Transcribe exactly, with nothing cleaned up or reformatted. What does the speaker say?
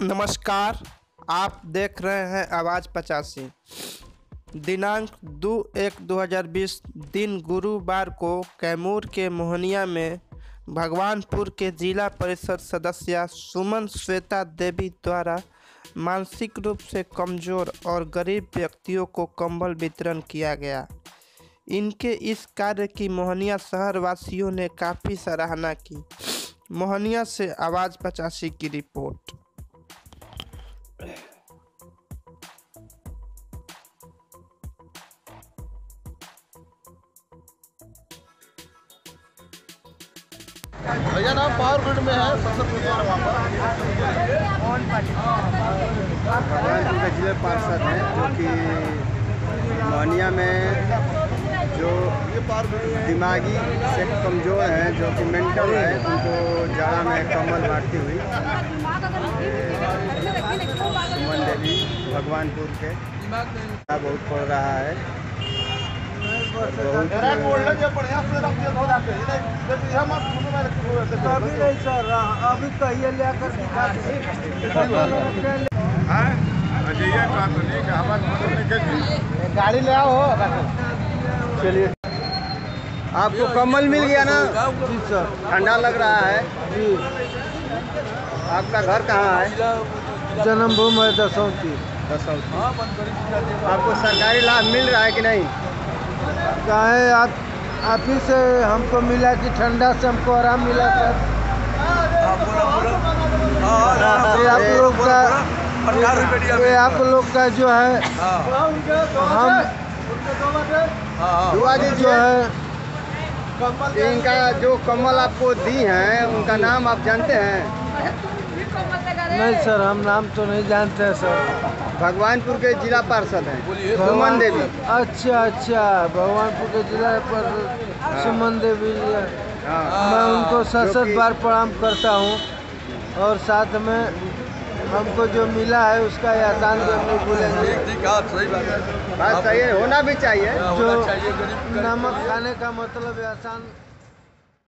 नमस्कार, आप देख रहे हैं आवाज़ पचासी। दिनांक दो एक दो हज़ार बीस दिन गुरुवार को कैमूर के मोहनिया में भगवानपुर के जिला परिषद सदस्य सुमन श्वेता देवी द्वारा मानसिक रूप से कमज़ोर और गरीब व्यक्तियों को कंबल वितरण किया गया। इनके इस कार्य की मोहनिया शहर वासियों ने काफ़ी सराहना की। मोहनिया से आवाज़ पचासी की रिपोर्ट। भैया नाम पावर ग्रिड में है सबसे भगवानपुर के जिले पार्षद हैं जो कि मोहनिया में जो दिमागी से कमज़ोर हैं, जो कि मेंटल है, उनको जाड़ा में कम्बल बांटती हुई सुमन देवी भगवानपुर के बहुत पड़ रहा है। अभी नहीं सर, अभी कहिए लेकर गाड़ी ले आओ। चलिए, आपको कम्बल मिल गया ना? जी सर। ठंडा लग रहा है जी। आपका घर कहाँ है? जन्मभूमि है दसौती। दसौती। आपको सरकारी लाभ मिल रहा है कि नहीं? चाहे आप आप ही से हमको मिला कि ठंडा से हमको आराम मिला सर। ये आप लोग का ये आप लोग का जो है हम दुआ जो दीजिए। है इनका जो कम्बल आपको दी हैं उनका नाम आप जानते हैं? नहीं सर, हम नाम तो नहीं जानते हैं सर। भगवानपुर के जिला पार्षद हैं सुमन देवी। अच्छा अच्छा, भगवानपुर के जिला पर सुमन देवी। हाँ। मैं उनको सत जो सत कि- बार प्रणाम करता हूँ और साथ में हमको जो मिला है उसका एहसान भी हम नहीं भूलेंगे। बात सही है, होना भी चाहिए। जो नमक खाने का मतलब एहसान